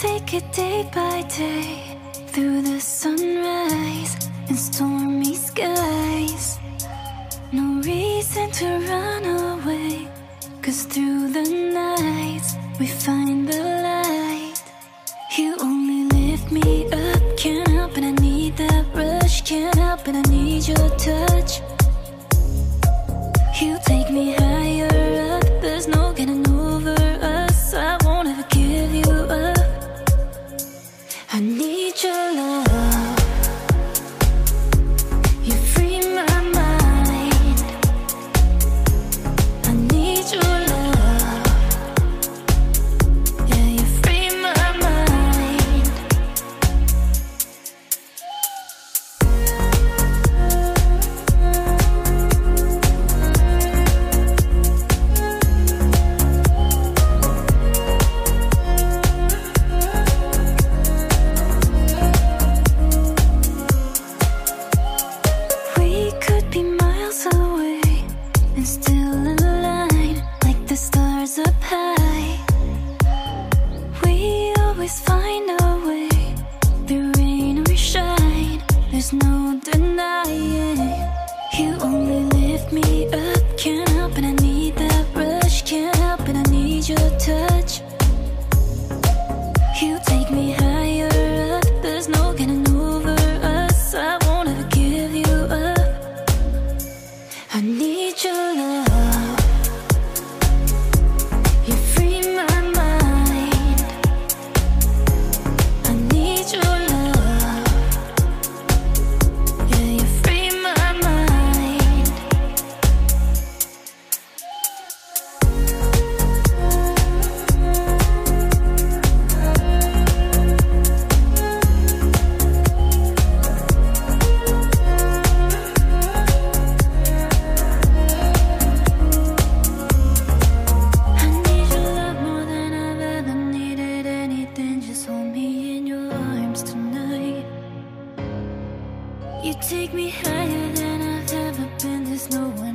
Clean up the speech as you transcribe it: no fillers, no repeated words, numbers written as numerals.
take it day by day, through the sunrise and stormy skies. No reason to run away, 'cause through the nights we find the light. You only lift me up, can't help it, I need that rush. Can't help it, I need your touch. You take me higher up, there's no getting over us. I won't ever give you up. I need your love. You free my mind. I need your love. Yeah, you free my mind. We could be miles away and still align, like the stars up high. We always find a way, through rain or shine, there's no denying. You only lift me up, can't help it, I need that rush. Can't help it, I need your touch. You take me higher up, there's no getting over us. I won't ever give you up. I need your love. You free my mind. I need your love. Yeah, you free my mind. I need your love more than I've ever needed anything. Just hold me in your arms tonight. You take me higher than I've ever been. There's no one